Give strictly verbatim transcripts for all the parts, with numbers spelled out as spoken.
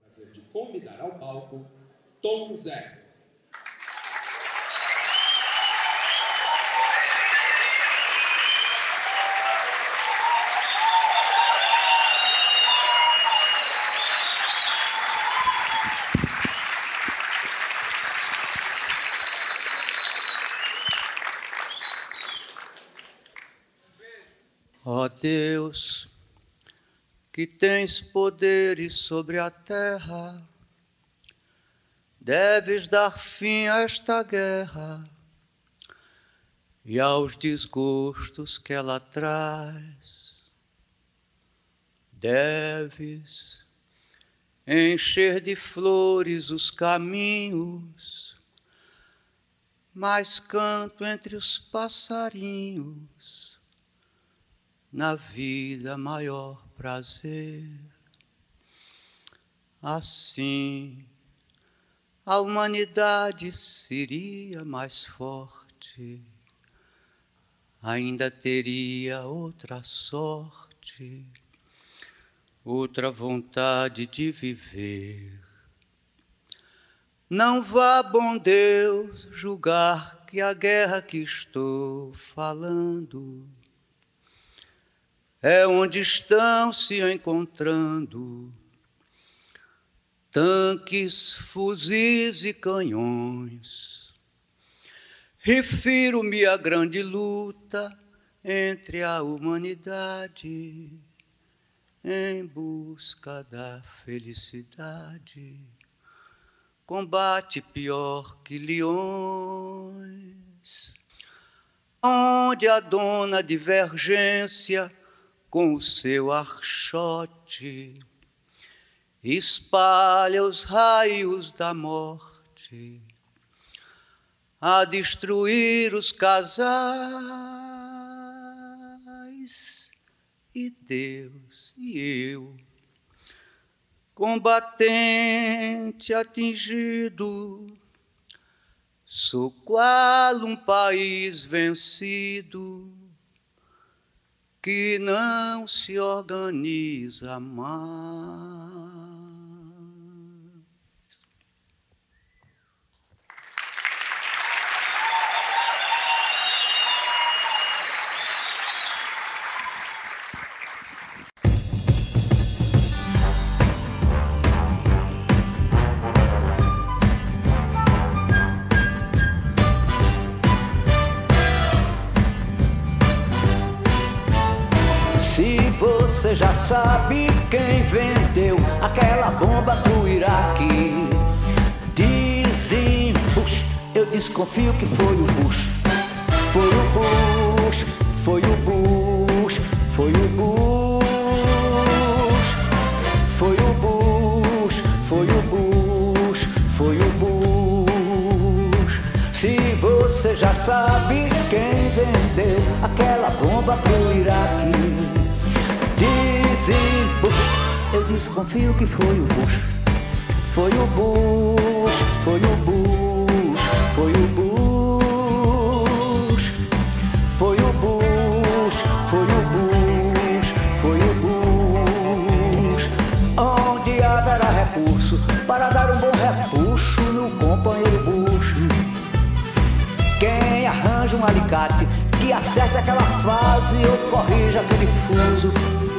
prazer de convidar ao palco Tom Zé. Ó Deus, que tens poderes sobre a terra, deves dar fim a esta guerra e aos desgostos que ela traz. Deves encher de flores os caminhos, mais canto entre os passarinhos, na vida maior prazer. Assim, a humanidade seria mais forte, ainda teria outra sorte, outra vontade de viver. Não vá, bom Deus, julgar que a guerra que estou falando é onde estão se encontrando tanques, fuzis e canhões. Refiro-me à grande luta entre a humanidade em busca da felicidade. Combate pior que leões, onde a dona divergência com o seu archote espalha os raios da morte a destruir os casais. E Deus e eu, combatente atingido, sou qual um país vencido que não se organiza mais. Você já sabe quem vendeu aquela bomba pro Iraque. Dizem Bush, eu desconfio que foi o Bush. Foi o Bush, foi o Bush, foi o Bush. Foi o Bush, foi o Bush, foi o Bush. Se você já sabe quem vendeu aquela bomba pro Iraque, eu desconfio que foi o Bush. Foi o Bush, foi o Bush, foi o Bush. Foi o Bush, foi o Bush, foi o Bush. Onde haverá recurso para dar um bom repuxo no companheiro Bush? Quem arranja um alicate que acerte aquela fase ou corrija aquele fuso?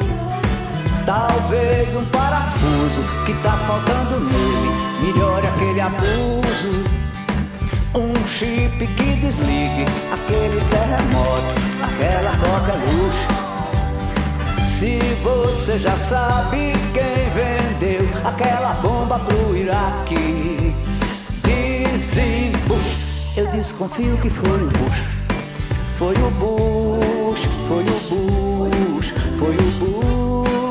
Talvez um parafuso que tá faltando nele melhore aquele abuso. Um chip que desligue aquele terremoto, aquela coqueluche. Se você já sabe quem vendeu aquela bomba pro Iraque, dizem Bush, eu desconfio que foi o Bush. Foi o Bush, foi o Bush, foi o Bush.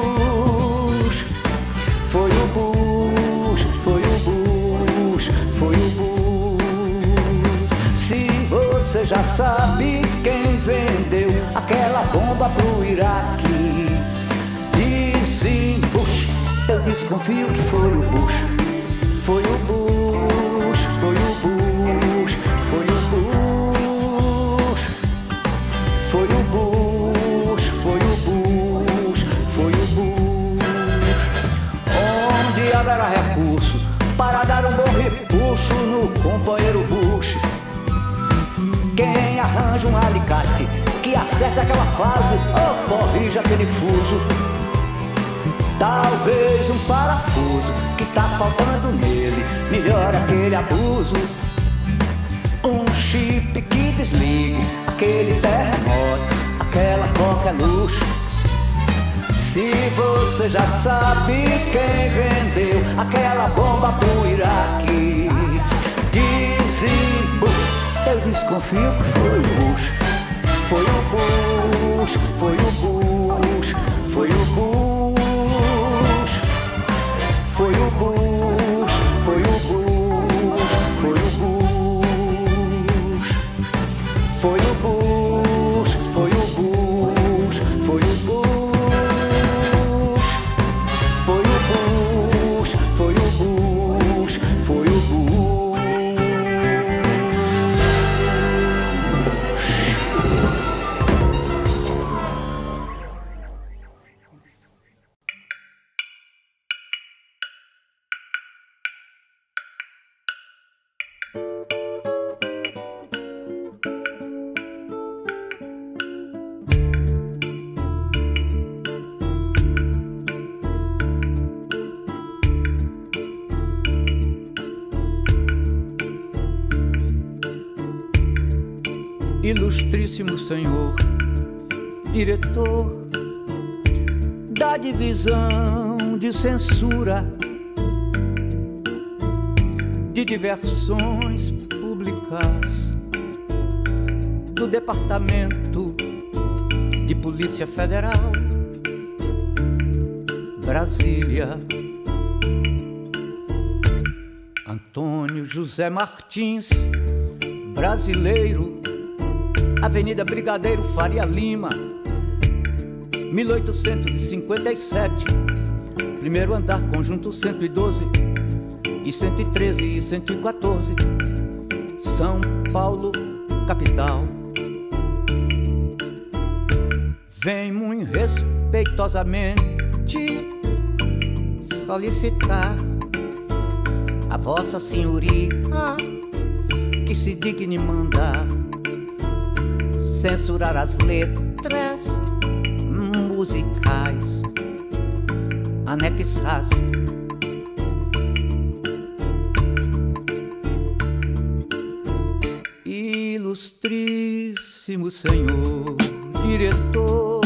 Foi o Bush, foi o Bush, foi o Bush. Se você já sabe quem vendeu aquela bomba pro Iraque, dizem Bush, eu desconfio que foi o Bush. Foi o Bush, foi o Bush, foi o Bush. Foi o Bush, foi o Bush, foi o Bush. Onde precisava era recurso para dar um bom repuxo no companheiro Bush. Quem arranja um alicate que acerta aquela fase ou corrige aquele fuso? Talvez um parafuso que tá faltando nele melhora aquele abuso. Um chip que desligue aquele terremoto, aquela qualquer luxo. Se você já sabe quem vendeu aquela bomba pro Iraque, dizem Bush, eu desconfio que foi o Bush. Foi o Bush, foi o Bush, foi o Bush, foi o Bush, foi o Bush, foi o Bush, foi o Bush, foi o Bush, foi o Bush, foi o Bush, foi o Bush, foi o Bush. Ilustríssimo senhor, diretor da divisão de censura de diversões públicas do Departamento de Polícia Federal, Brasília, Antônio José Martins, brasileiro, Avenida Brigadeiro Faria Lima, mil oitocentos e cinquenta e sete, primeiro andar, conjunto cento e doze, e cento e treze e cento e quatorze, São Paulo, capital. Vem muito respeitosamente solicitar a vossa senhoria que se digne mandar censurar as letras musicais anexadas ilustríssimo senhor diretor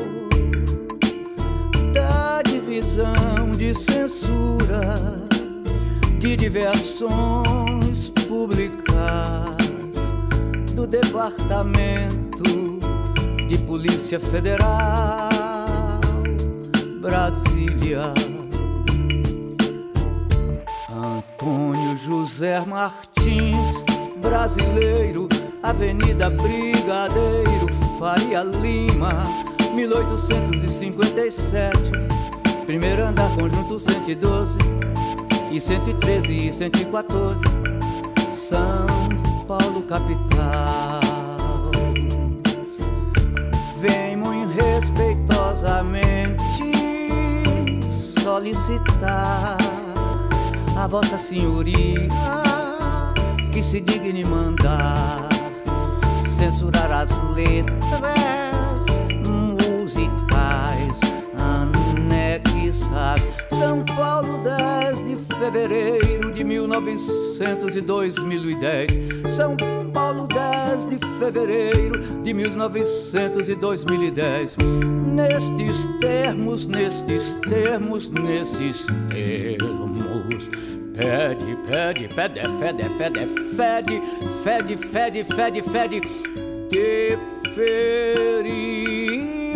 da divisão de censura de diversões públicas do Departamento de Polícia Federal, Brasília, Antônio José Martins, brasileiro, Avenida Brigadeiro Faria Lima, mil oitocentos e cinquenta e sete, primeiro andar, conjunto cento e doze, e cento e treze e cento e quatorze, São Paulo, capital. Vem muito respeitosamente solicitar a vossa senhoria que se digne mandar censurar as letras musicais anexas. São Paulo, dez de fevereiro de mil e novecentos e dois mil e dez. São Paulo, dez de fevereiro de mil e novecentos e dois mil e dez. Nestes termos, nestes termos, nesses termos, pede, pede, pede, fede, fede, fede, fede, fede, fede, fede, deferimento.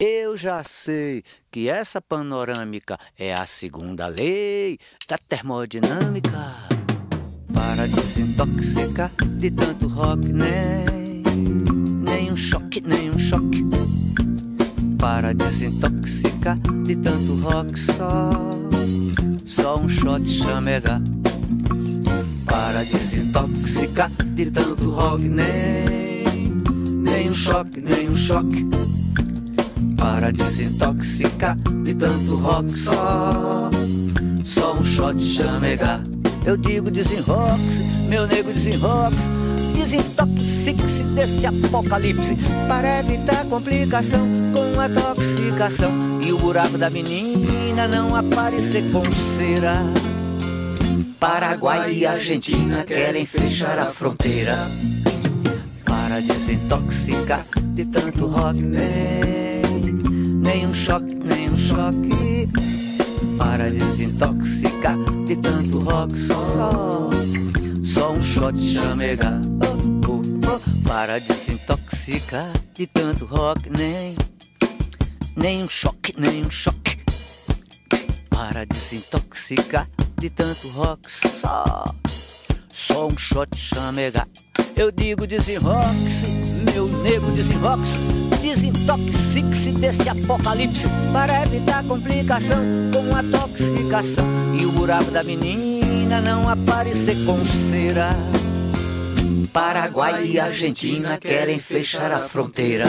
Eu já sei que essa panorâmica é a segunda lei da termodinâmica. Para desintoxicar de tanto rock, nem, nem um choque, nem um choque. Para desintoxicar de tanto rock, só, só um shot chamega. Para desintoxicar de tanto rock, nem, nem um choque, nem um choque. Para desintoxicar de tanto rock, só, só um shot chamega. Eu digo desenroxe, meu nego desenroxe, desintoxique-se desse apocalipse, para evitar complicação com a toxicação e o buraco da menina não aparecer com cera. Paraguai e Argentina querem fechar a fronteira. Para desintoxicar de tanto rock, nem, nem um choque, nem um choque. Para desintoxicar de tanto rock, só, só um shot chamega. Oh, oh, oh. Para desintoxicar de tanto rock, nem, nem um choque, nem um choque. Para desintoxicar de tanto rock, só, só um shot chamega. Eu digo desenroxe, meu nego desenroxe, desintoxique-se desse apocalipse, para evitar complicação com a toxicação e o buraco da menina não aparecer com cera. Paraguai e Argentina querem fechar a fronteira.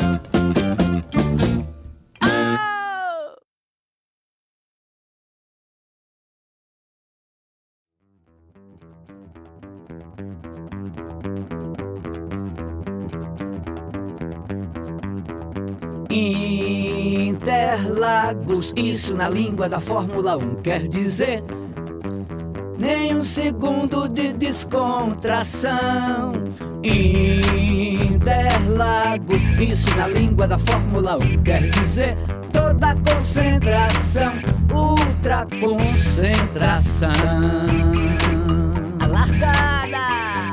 Interlagos, isso na língua da Fórmula um quer dizer nem um segundo de descontração. Interlagos, isso na língua da Fórmula um quer dizer toda concentração, ultra concentração. A largada.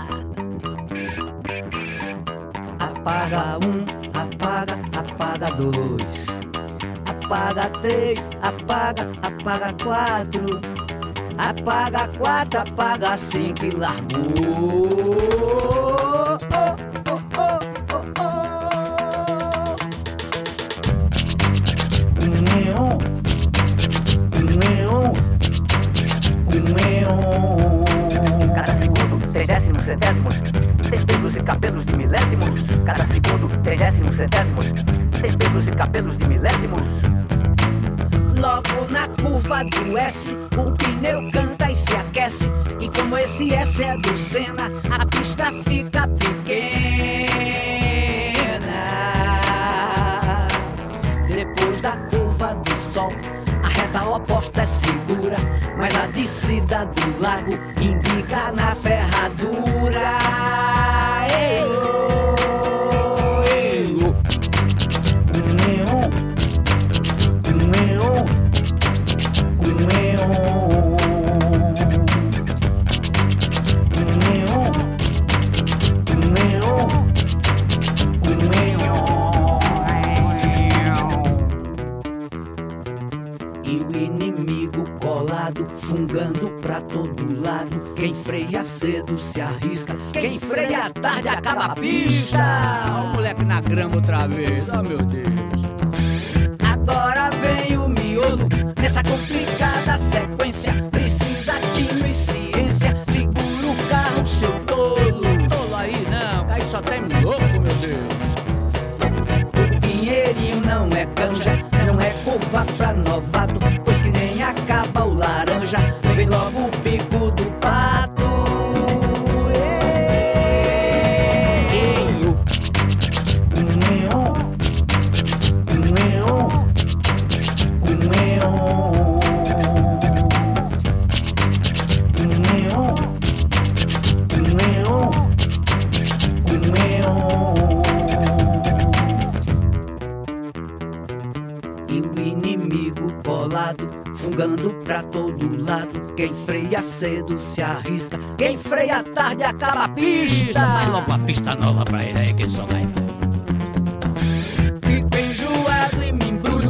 Apaga um, apaga, apaga dois, apaga três, apaga, apaga quatro, apaga quatro, apaga cinco e largou. Oh, oh, oh, oh, oh. Um neon, um neon, um neon. Cada segundo, trigésimos, centésimos, temperos e cabelos de milésimos. Cada segundo, trigésimos, centésimos, temperos e cabelos de milésimos. Logo na curva do S, o pneu canta e se aquece. E como esse S é do Senna, a pista fica pequena. Depois da curva do Sol, a reta oposta é segura, mas a descida do lago embica na ferradura. Ei, oh, ei, oh. Um neon, um neon, um neon, um neon, um neon, um neon. E o inimigo colado, fungando pra todo lado. Quem freia cedo se arrisca, quem freia tarde acaba a pista. Ó o moleque na grama outra vez, oh meu Deus. Agora vem o miolo, nessa complicada sequência. Precisa tino e ciência, segura o carro, seu tolo. Tolo aí não, aí só tem louco, meu Deus. O pinheirinho não é canja, não é curva pra novato, pois que nem acaba o laranja, vem logo o bico do pato. Ei, oh. Um neon, um neon, um neon, um neon, um neon, um neon. E o inimigo colado, fungando pra todo lado. Quem freia cedo se arrisca, quem freia tarde acaba a pista. Faz logo uma pista nova pra ele aí que só vai. Fico enjoado e me embrulho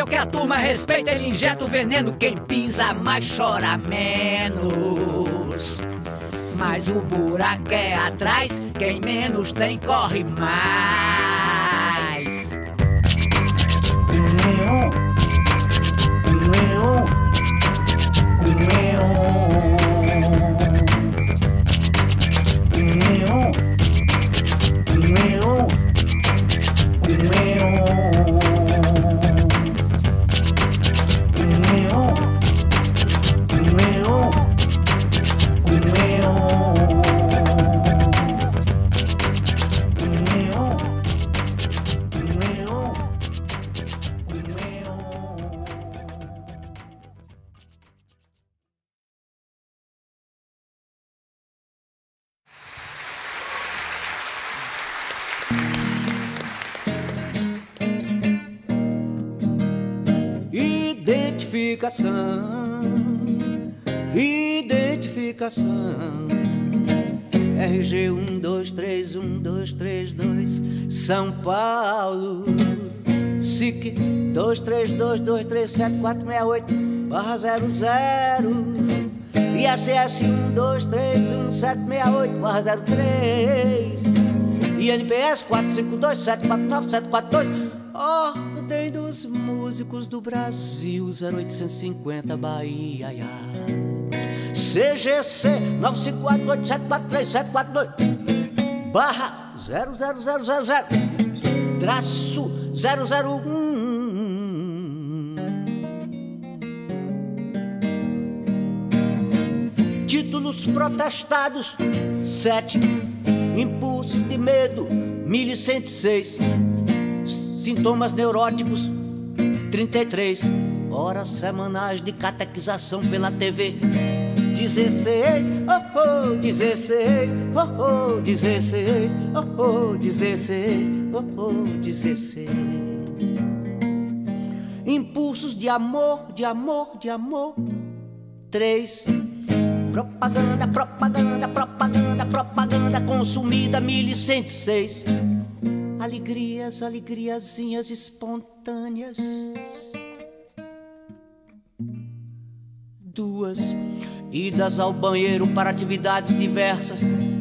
o que a turma respeita, ele injeta o veneno. Quem pisa mais chora menos. Mas o buraco é atrás, quem menos tem corre mais. Identificação, identificação, R G um dois três um dois três dois, São Paulo. S I C dois três dois dois três sete quatro seis oito barra zero zero, I S S um dois três um sete seis oito barra zero três, I N P S quatro cinco dois sete quatro nove sete quatro dois, Ordem dos Músicos do Brasil, zero oitocentos e cinquenta Bahia, C G C nove cinco quatro oito sete quatro três sete quatro dois barra zero zero zero zero zero traço zero zero um. Títulos protestados sete, impulsos de medo mil cento e seis, sintomas neuróticos trinta e três, horas semanais de catequização pela T V dezesseis, oh oh, dezesseis, oh oh, dezesseis, oh oh, dezesseis, oh oh, dezesseis. Impulsos de amor, de amor, de amor. Três. Propaganda, propaganda, propaganda, propaganda consumida mil cento e seis. Alegrias, alegriazinhas espontâneas. Duas. Idas ao banheiro para atividades diversas.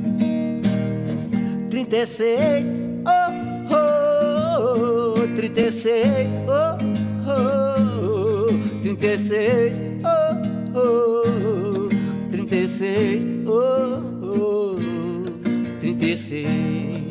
Trinta e seis, oh, oh, oh, trinta e seis, oh, oh, oh, trinta e seis, oh, oh, oh, trinta e seis, oh, oh, oh, trinta e seis.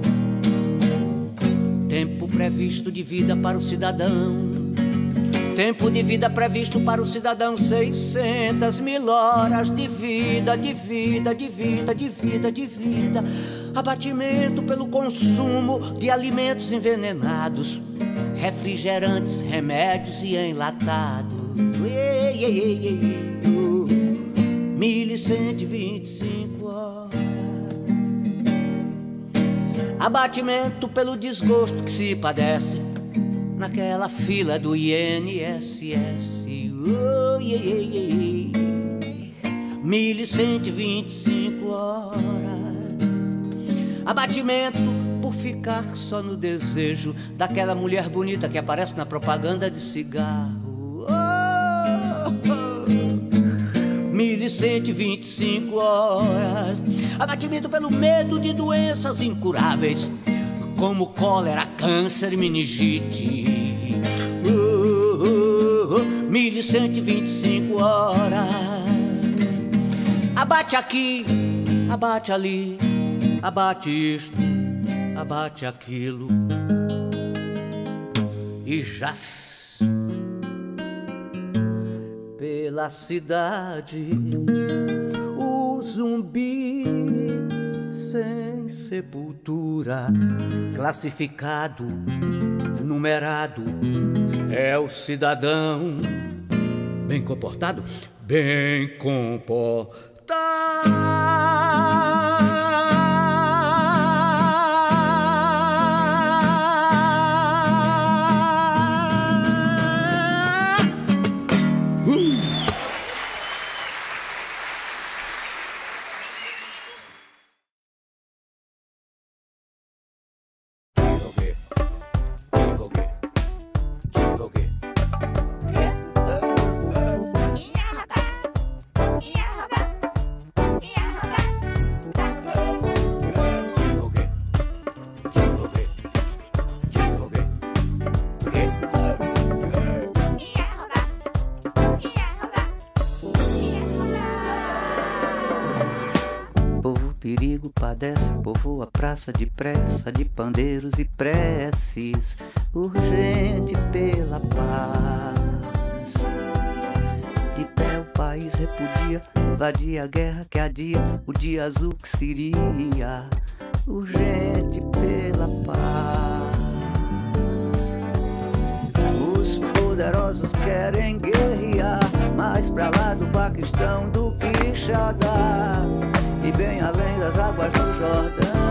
Tempo previsto de vida para o cidadão. Tempo de vida previsto para o cidadão, seiscentas mil horas de vida, de vida, de vida, de vida, de vida. Abatimento pelo consumo de alimentos envenenados, refrigerantes, remédios e enlatados. Ei, ei, ei, ei, oh. mil cento e vinte e cinco horas. Abatimento pelo desgosto que se padece naquela fila do I N S S, oh, yeah, yeah, yeah. mil cento e vinte e cinco horas. Abatimento por ficar só no desejo daquela mulher bonita que aparece na propaganda de cigarro, oh, oh. mil cento e vinte e cinco horas. Abatimento pelo medo de doenças incuráveis como cólera, câncer e meningite. Uh, uh, uh, mil cento e vinte e cinco horas. Abate aqui, abate ali, abate isto, abate aquilo. E jaz pela cidade o zumbi sem sepultura, classificado, numerado, é o cidadão bem comportado, bem comportado. perigo padece, povoa a praça depressa, de pandeiros e preces, urgente pela paz. De pé o país repudia, vadia a guerra que adia, o dia azul que seria, urgente pela paz. Os poderosos querem guerrear, mais pra lá do Paquistão do Quixadá, e bem além das águas do Jordão.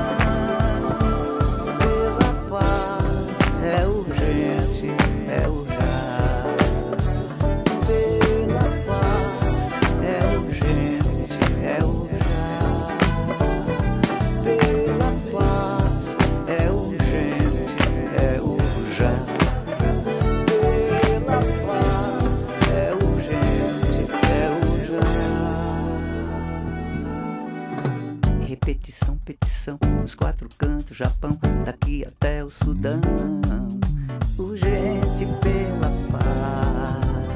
Pela paz é urgente, é urgente. Pela paz é urgente, é urgente. Pela paz é urgente, é urgente. Pela paz é urgente, é urgente. Repetição, petição, os quatro cantos, Japão, daqui até o Sudão, urgente pela paz.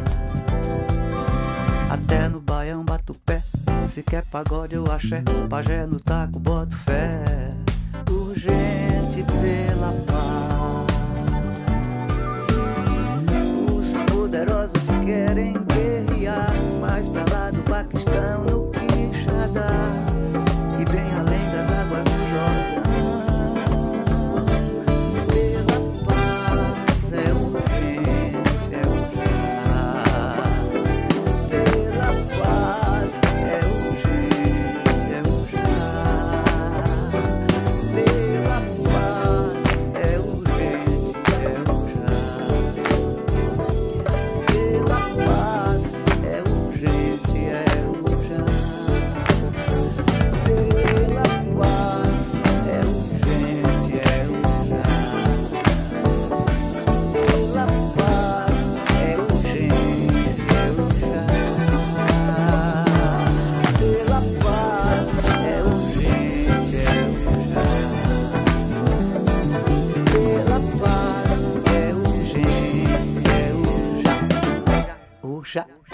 Até no Baião bato pé, se quer pagode eu axé, pajé no taco boto fé, urgente pela paz. Os poderosos querem guerrear, mais pra lá do Paquistão no Quixadá, e bem além das águas do Jordão. Pela paz é urgente, é urgente. Pela paz é urgente, é urgente. Pela paz é urgente, é urgente. Pela paz é urgente, é urgente. Pela paz é urgente, é urgente. Pela paz é urgente, é urgente. Pela paz é urgente, é urgente. Pela paz é urgente, é urgente. Urgente.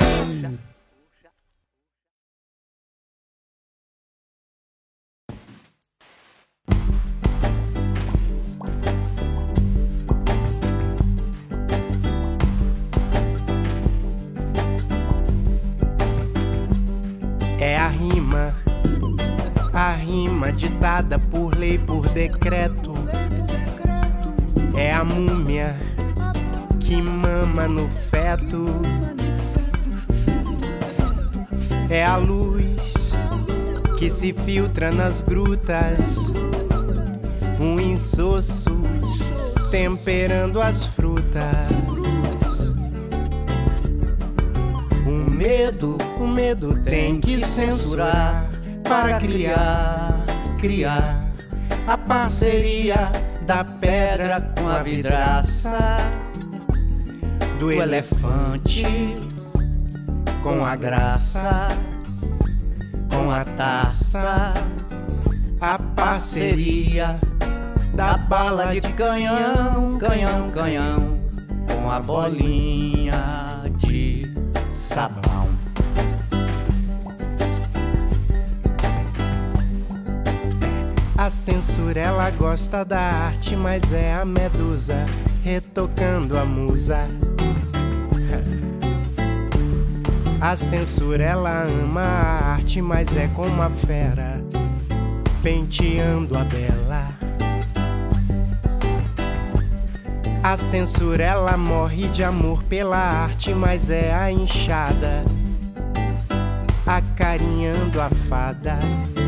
É a rima, a rima ditada por lei, por decreto. É a múmia que mama no feto. É a luz que se filtra nas grutas, um insosso temperando as frutas. O medo, o medo tem que censurar para criar, criar a parceria da pedra com a vidraça, do elefante com a graça, com a taça, a parceria da bala de canhão, canhão, canhão, com a bolinha de sabão. A censura ela gosta da arte, mas é a medusa retocando a musa. A censura ela ama a arte, mas é como a fera penteando a bela. A censura ela morre de amor pela arte, mas é a enxada acarinhando a fada.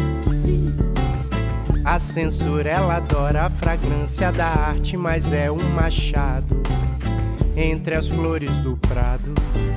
A censura ela adora a fragrância da arte, mas é um machado entre as flores do prado.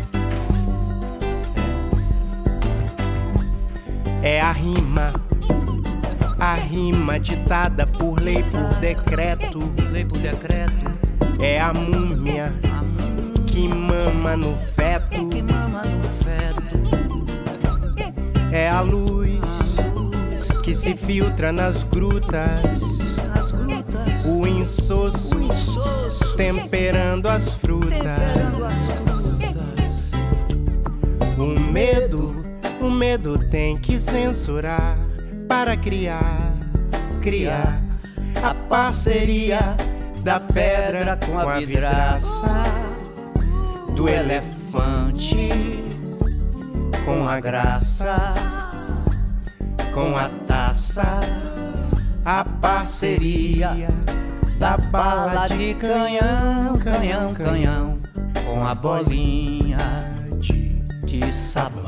É a rima, a rima ditada por lei, por decreto. Lei por decreto. É a múmia que mama no feto. Que mama no feto. É a luz que se filtra nas grutas, As grutas. o insosso O insosso temperando as frutas. temperando as frutas. O medo, o medo tem que censurar para criar, criar a parceria da pedra com a vidraça, do elefante com a graça, com a taça, a parceria da bala de canhão, canhão, canhão, com a bolinha de, de sabão.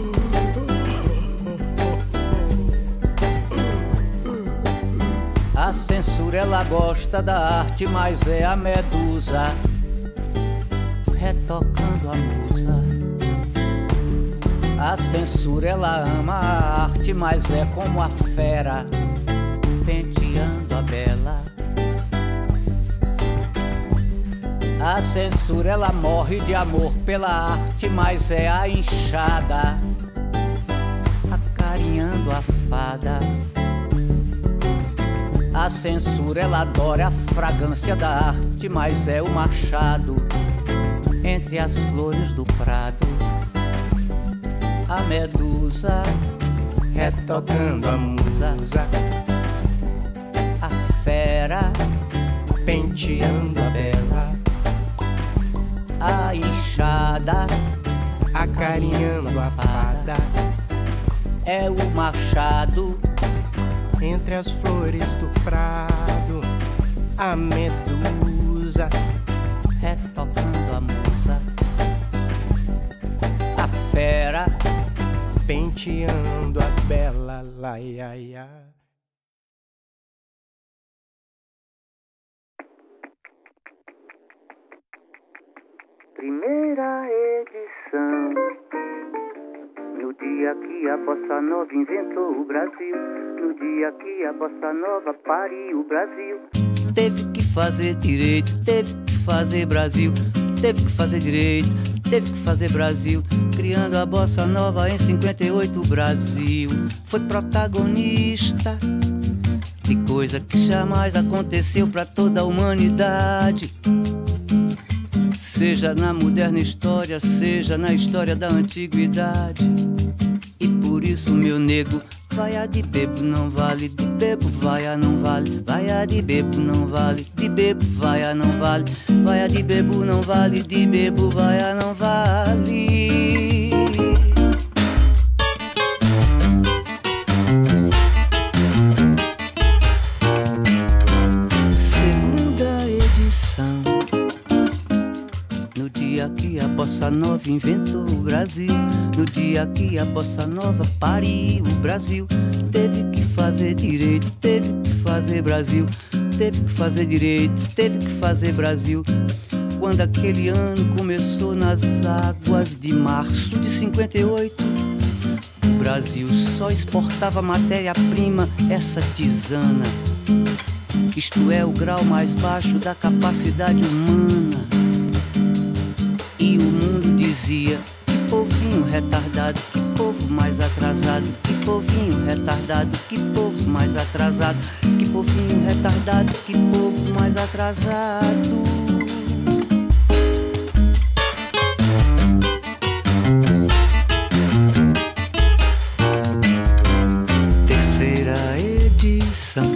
A censura ela gosta da arte, mas é a medusa retocando a musa. A censura ela ama a arte, mas é como a fera penteando a bela. A censura ela morre de amor pela arte, mas é a enxada acarinhando a fada. A censura ela adora a fragrância da arte, mas é o machado entre as flores do prado. A medusa retocando a musa, a fera penteando a bela, a enxada acarinhando a fada. É o machado entre as flores do prado. A medusa retocando a musa, a fera penteando a bela, lá, ia, ia. Primeira edição, no dia que a bossa nova inventou o Brasil, no dia que a bossa nova pariu o Brasil. Teve que fazer direito, teve que fazer Brasil, teve que fazer direito, teve que fazer Brasil. Criando a bossa nova em cinquenta e oito, o Brasil foi protagonista de coisa que jamais aconteceu pra toda a humanidade. Seja na moderna história, seja na história da antiguidade. E por isso, meu nego, vaia de bebo não vale, de bebo vaia não vale, vaia de bebo não vale, de bebo vaia não vale, vaia de bebo não vale, de bebo vaia não vale. Segunda edição, no dia que a bossa nova inventou o Brasil, no dia que a bossa nova pariu o Brasil. Teve que fazer direito, teve que fazer Brasil, teve que fazer direito, teve que fazer Brasil. Quando aquele ano começou nas águas de março de cinquenta e oito, o Brasil só exportava matéria-prima, essa tisana. Isto é o grau mais baixo da capacidade humana. E o mundo dizia: que povinho retardado, que povo mais atrasado, que povinho retardado, que povo mais atrasado, que povinho retardado, que povo mais atrasado. Terceira edição,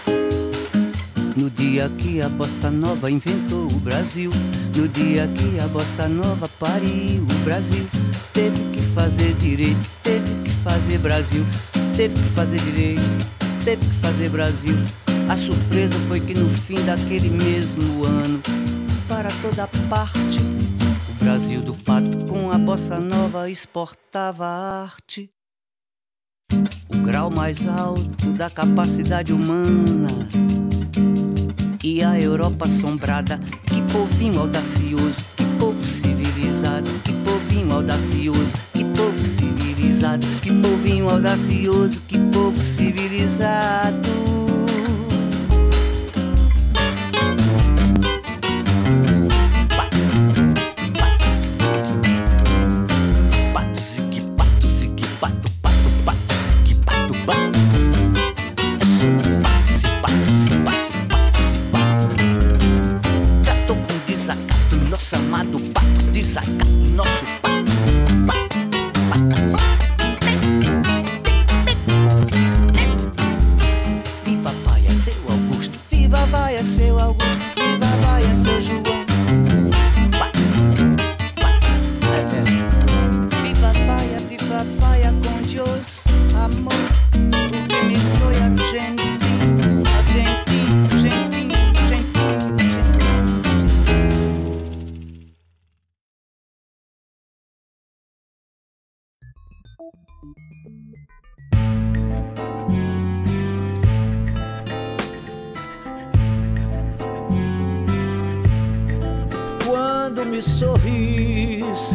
no dia que a bossa nova inventou o Brasil, no dia que a bossa nova pariu o Brasil. Teve que fazer direito, teve que fazer Brasil, teve que fazer direito, teve que fazer Brasil. A surpresa foi que no fim daquele mesmo ano, para toda parte, o Brasil do pato com a bossa nova exportava a arte, o grau mais alto da capacidade humana. E a Europa assombrada, que povinho audacioso, que povo civilizado, que povinho audacioso, que povo civilizado, que povinho audacioso, que povo civilizado. Pato, zique, pato, zique, pato, pato, pato, zique, pato, pato. Nosso amado pato, desacato, nosso pato, pato, pato, pato. Quando me sorris,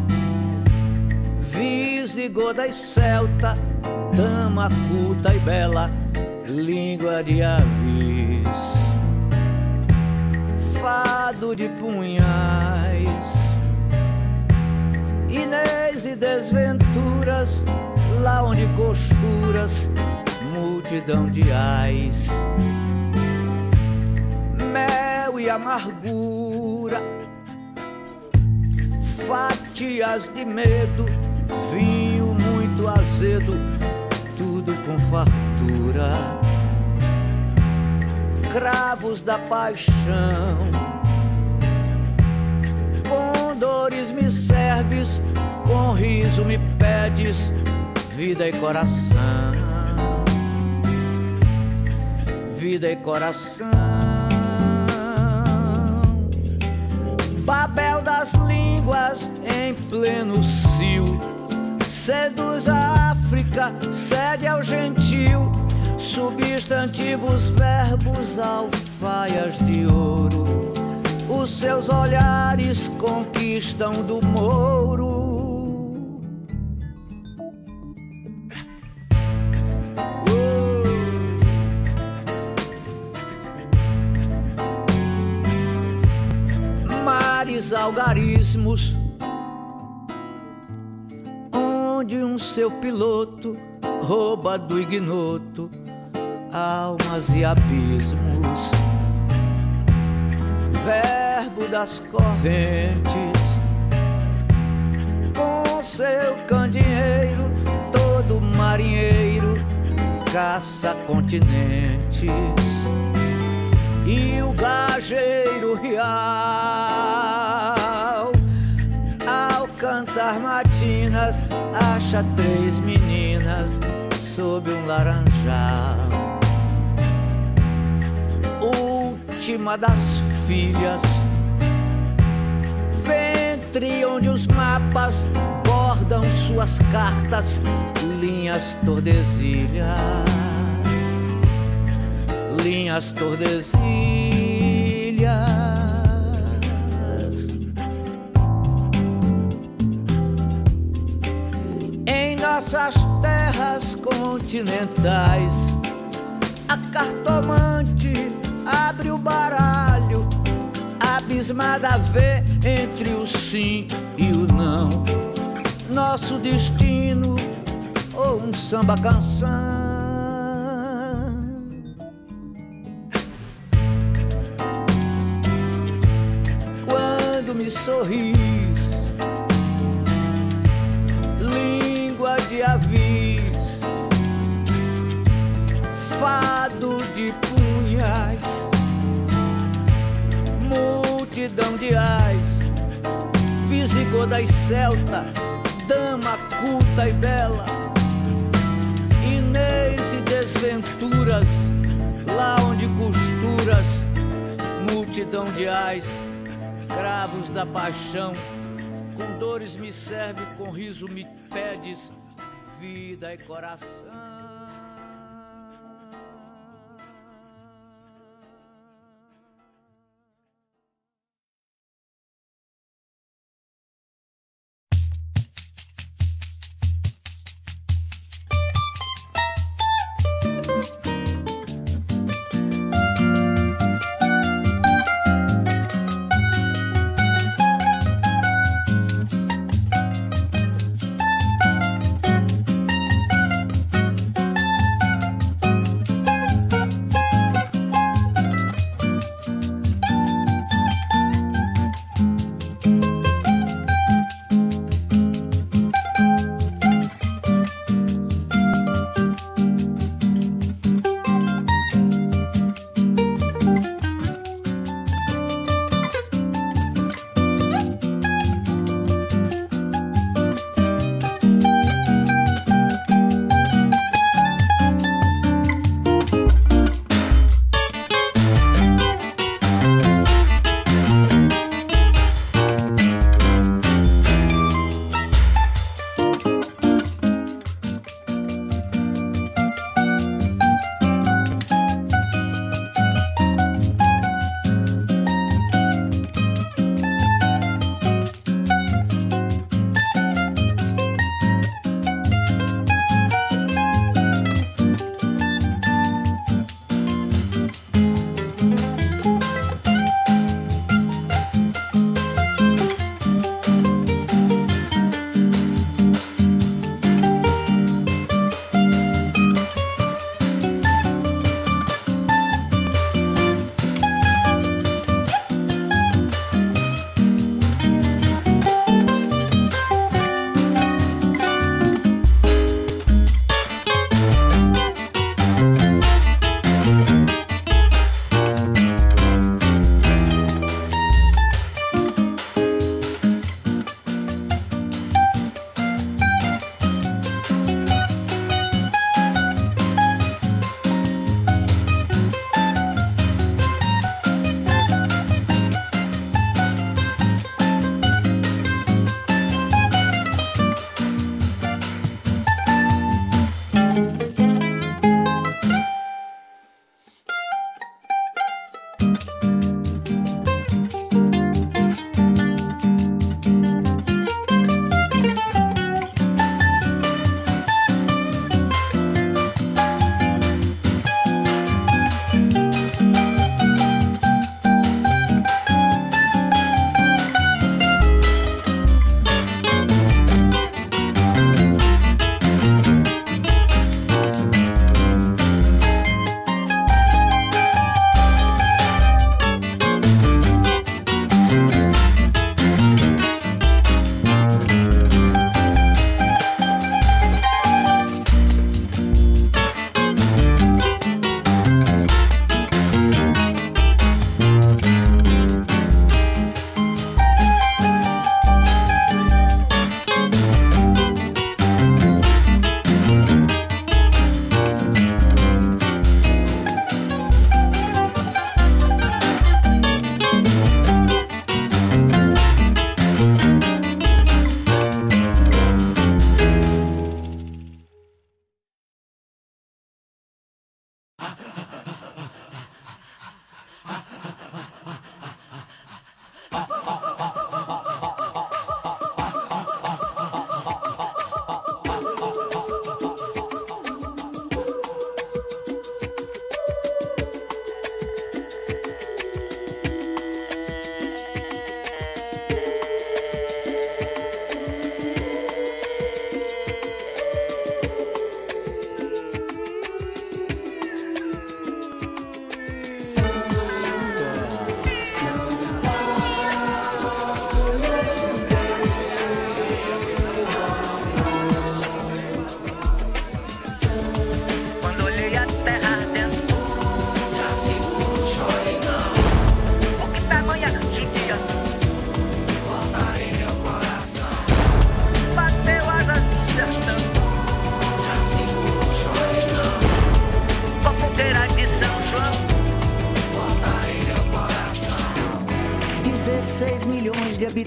visigoda e celta, dama culta e bela, língua de avis, fado de punhais, Inês e desventuras, lá onde costuras, multidão de ais, mel e amargura, fatias de medo, vinho muito azedo, tudo com fartura, cravos da paixão, com dores me serves, com riso me pedes, vida e coração, vida e coração. Babel das línguas em pleno cio, seduz a África, cede ao gentil, substantivos, verbos, alfaias de ouro, os seus olhares conquistam do mouro. Algarismos, onde um seu piloto rouba do ignoto almas e abismos, verbo das correntes, com seu candeeiro todo marinheiro caça continentes, e o gajeiro real, ao cantar matinas, acha três meninas sob um laranjal. Última das filhas, ventre onde os mapas bordam suas cartas, linhas tordesilhas, linhas tordesilhas. Em nossas terras continentais, a cartomante abre o baralho, abismada vê entre o sim e o não, nosso destino ou um samba canção. Me sorris, língua de avis, fado de punhais, multidão de ais, visigoda e celta, dama culta e bela, Inês e desventuras, lá onde costuras, multidão de ais, cravos da paixão, com dores me serve, com riso me pedes, vida e coração.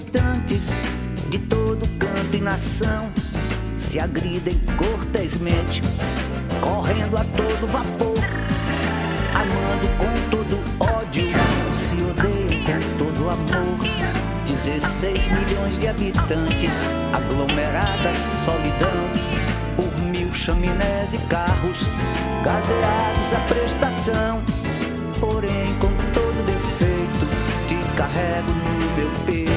habitantes de todo canto e nação se agridem cortesmente, correndo a todo vapor, amando com todo ódio, se odeiam com todo amor. Dezesseis milhões de habitantes, aglomerada solidão, por mil chaminés e carros, gaseados à prestação. Porém, com todo defeito, te carrego no meu peito.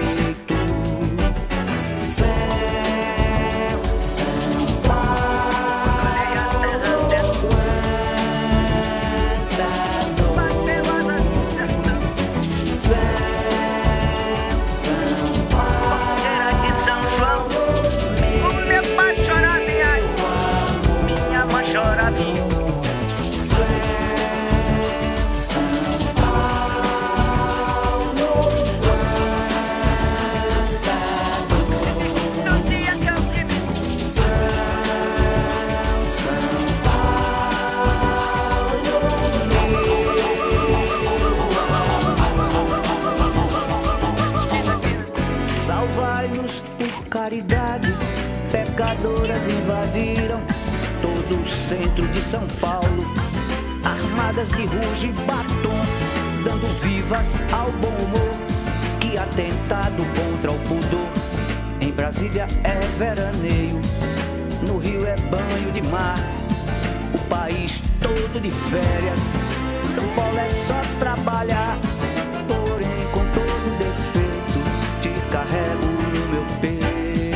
Pecadoras invadiram todo o centro de São Paulo, armadas de ruge e batom, dando vivas ao bom humor. Que atentado contra o pudor. Em Brasília é veraneio, no Rio é banho de mar, o país todo de férias. São Paulo é só trabalhar, porém com todo defeito te carrego no meu peito.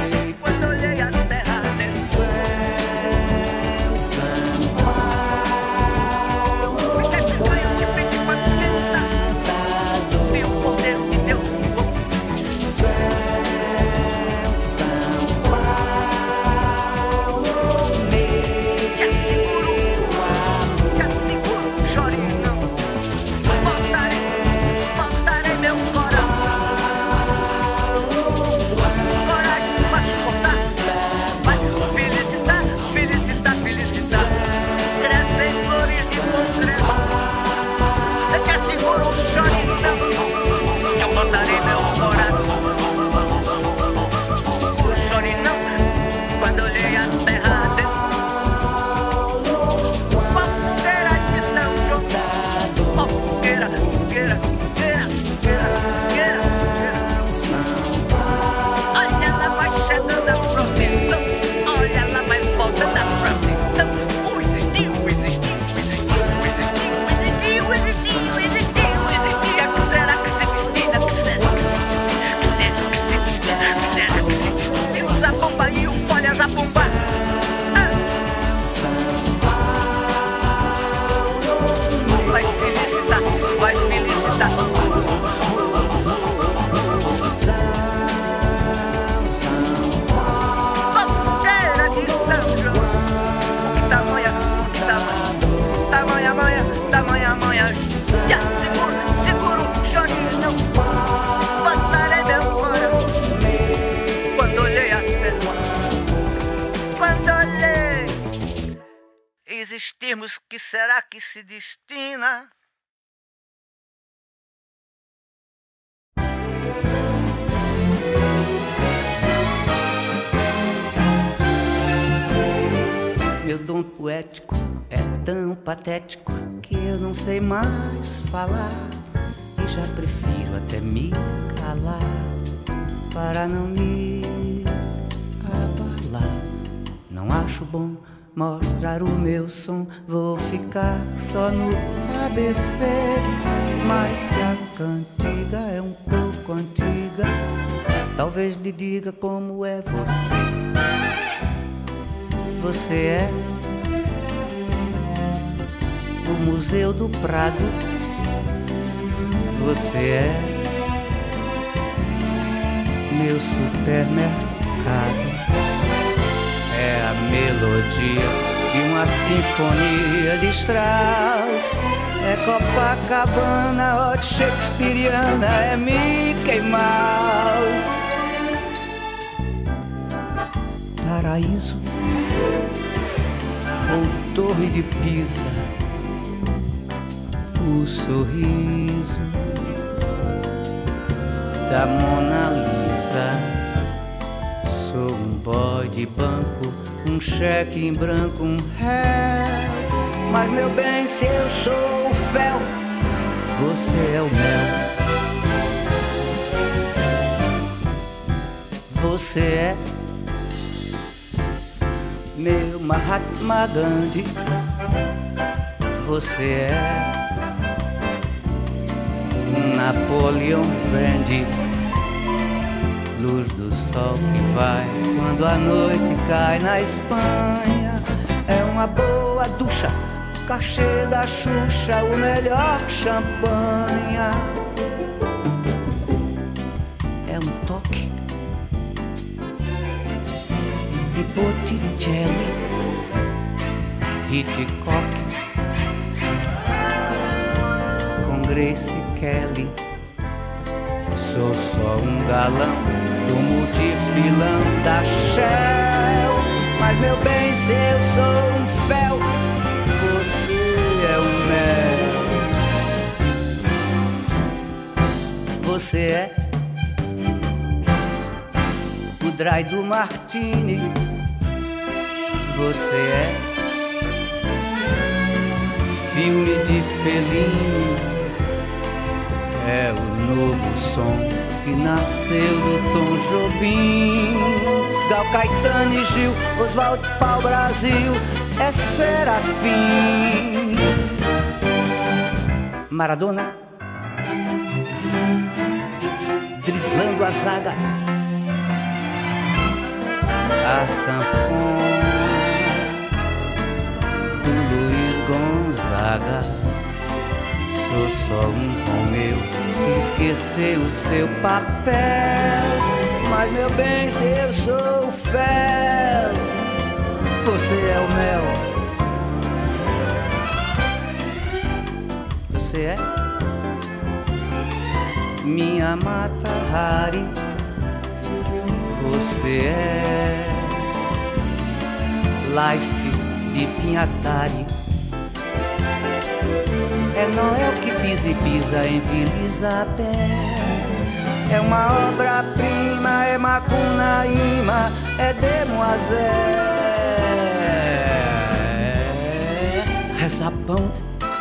Existirmos, que será que se destina? Meu dom poético é tão patético que eu não sei mais falar, e já prefiro até me calar para não me abalar. Não acho bom mostrar o meu som, vou ficar só no A B C. Mas se a cantiga é um pouco antiga, talvez lhe diga como é você. Você é o Museu do Prado, você é meu supermercado. É a melodia de uma sinfonia de Strauss, é Copacabana, Hot Shakespeariana, é Mickey Mouse. Paraíso ou Torre de Pisa, o sorriso da Mona Lisa. Sou um boy de banco, um cheque em branco, um réu. Mas meu bem, se eu sou o fel, você é o mel. Você é meu Mahatma Gandhi. Você é um Napoleon Brandy. Luz do sol que vai quando a noite cai na Espanha. É uma boa ducha, cachê da Xuxa, o melhor champanha. É um toque de Botticelli, Hitchcock com Grace Kelly. Sou só um galão do multifilão da Shell. Mas meu bem, se eu sou um fel, você é o mel. Você é o dry do Martini. Você é filme de Fellini. É o novo som que nasceu do Tom Jobim, Gal Caetano e Gil, Oswaldo Pau Brasil, é Serafim. Maradona driblando a zaga, a sanfona do Luiz Gonzaga. Sou só um Romeu que esqueceu o seu papel. Mas meu bem, se eu sou o fel, você é o mel. Você é minha Mata Hari. Você é Life de Pinhatari. É Noel que pisa e pisa em Vila Isabel. É uma obra-prima, é Macunaíma, é Demoiselle. Rezapão,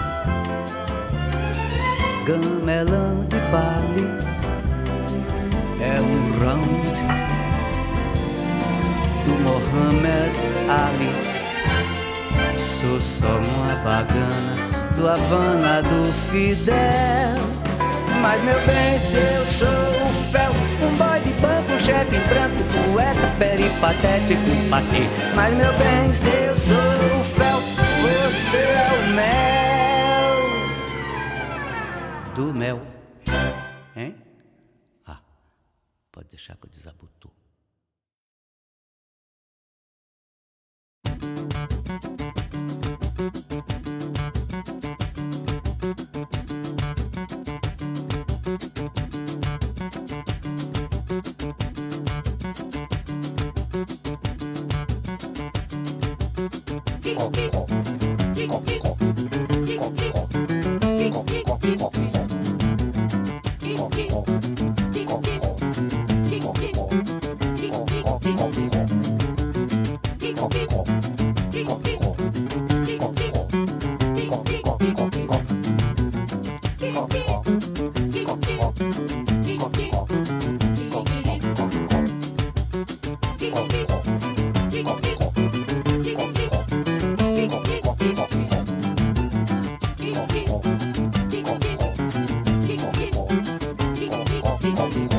gamelão de Bali. É um round do Mohamed Ali. Sou só uma bagana do Havana do Fidel. Mas meu bem, se eu sou o fel, um boy de banco, um chefe em branco, poeta peripatético, patê. Mas meu bem, se eu sou o fel, você é o mel. Do mel, hein? Ah, pode deixar que eu desabotou.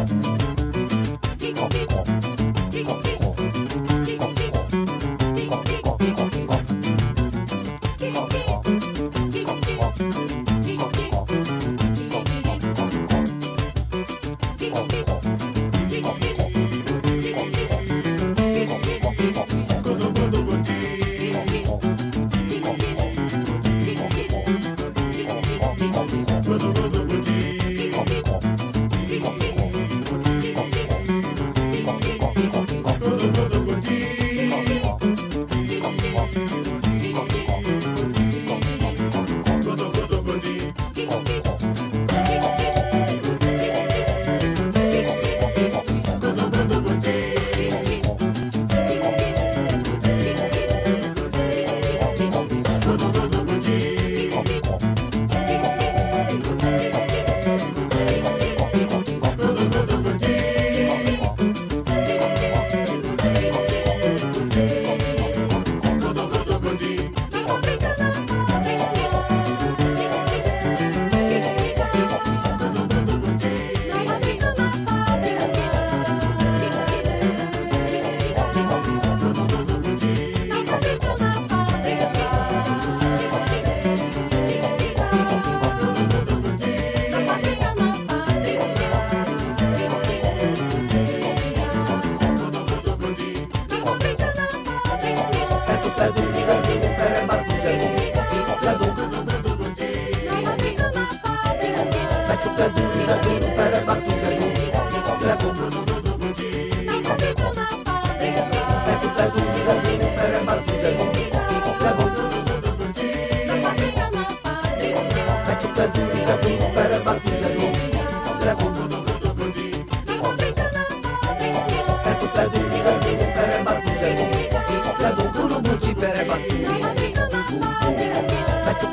Pico, pico, pico, pico, pico, pico, pico, pico, pico,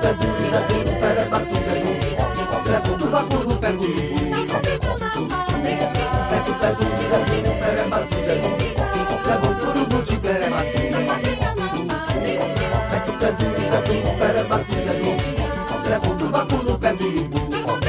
pé duro, Zé duro, perebatu, Zé duro, Zé duro, bacuru, pé duro. Pé do pé duro, Zé duro, perebatu, Zé duro, Zé duro, buti, perebatu. Pé do pé duro, Zé duro, perebatu, Zé duro, Zé duro, bacuru, pé duro.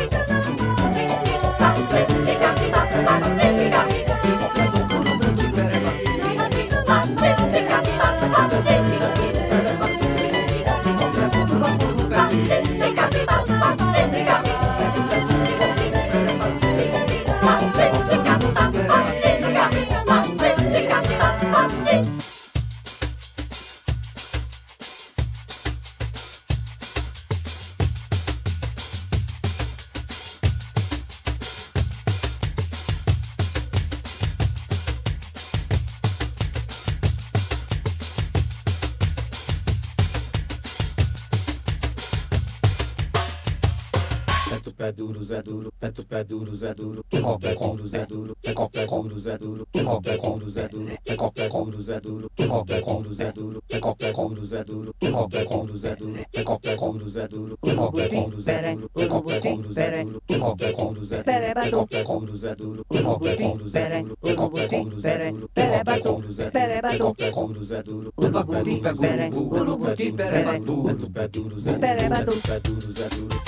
Pé duro, Zé duro, pé do pé duro, Zé duro, pé pé duro, Zé duro, pé pé duro, Zé duro, pé pé duro, Zé duro, pé pé duro, Zé duro, pé pé duro, Zé duro, pé pé duro, Zé duro, pé pé duro, Zé duro, pé pé duro, Zé duro, pé pé duro, Zé duro, pé pé duro, Zé duro, pé pé duro, Zé duro, pé pé duro, Zé duro, pé pé duro, Zé duro, pé pé duro, Zé duro, pé pé duro, Zé duro, pé pé duro, Zé duro, o baguti, pé duro, o buti, pé duro, pé duro, Zé duro, pé duro, Zé duro.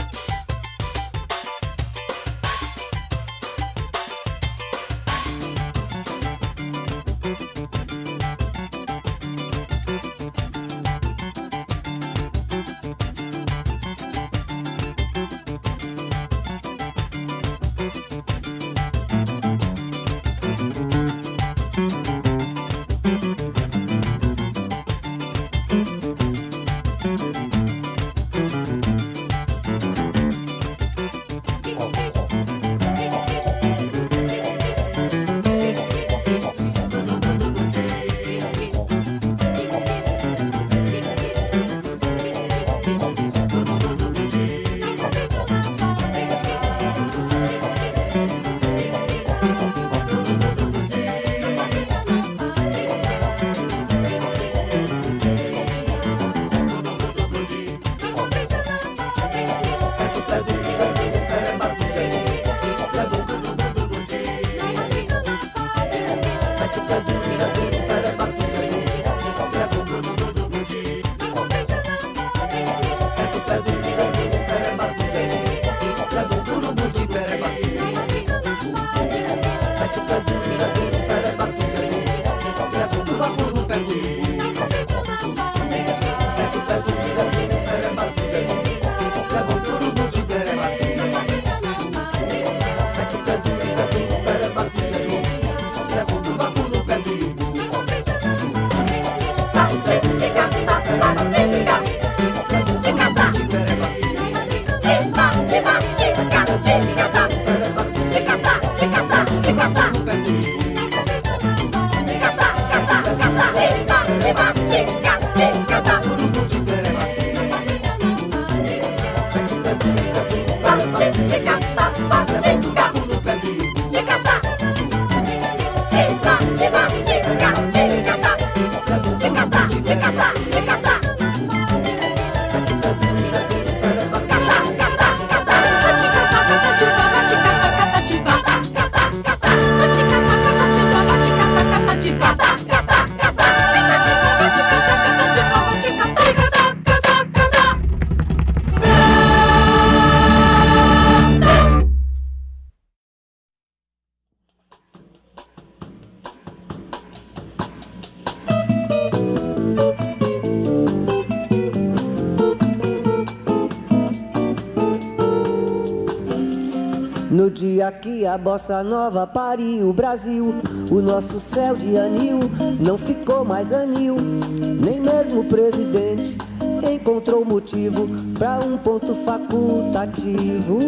No dia que a bossa nova pariu o Brasil, o nosso céu de anil não ficou mais anil. Nem mesmo o presidente encontrou motivo para um ponto facultativo.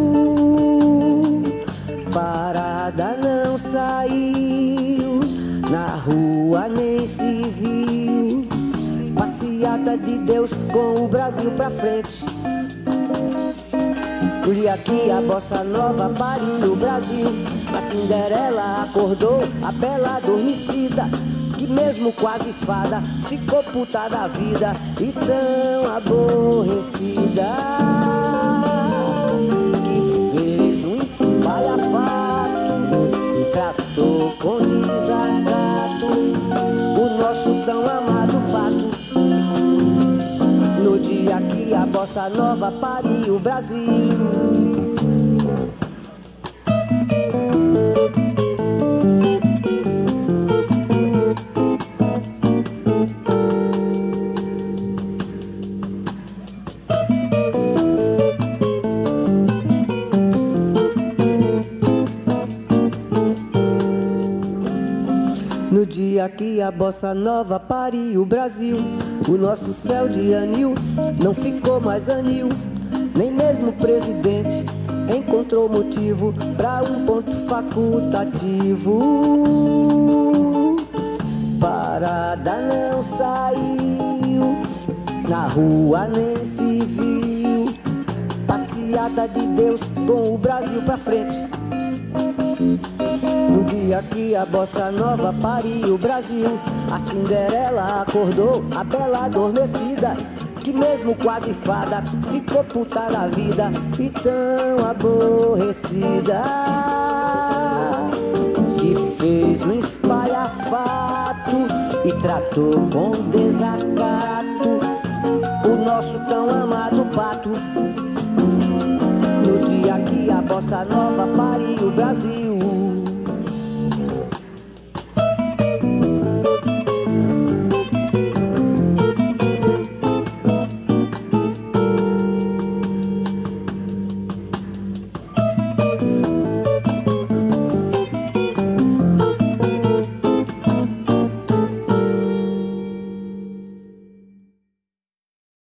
Parada não saiu, na rua nem se viu. Passeata de Deus com o Brasil pra frente. No dia que a bossa nova pariu o Brasil, a Cinderela acordou a bela adormecida. Que mesmo quase fada ficou puta da vida e tão aborrecida, que fez um espalhafato, tratou com desacato o nosso tão amado pato. No dia que a bossa nova pariu o Brasil. No dia que a bossa nova pariu o Brasil, o nosso céu de anil não ficou mais anil, nem mesmo o presidente encontrou motivo pra um ponto facultativo. Parada não saiu, na rua nem se viu, passeada de Deus com o Brasil pra frente. No dia que a bossa nova pariu o Brasil, a Cinderela acordou, a bela adormecida, que mesmo quase fada ficou puta da vida e tão aborrecida, que fez um espalhafato e tratou com desacato o nosso tão amado pato. No dia que a bossa nova pariu o Brasil,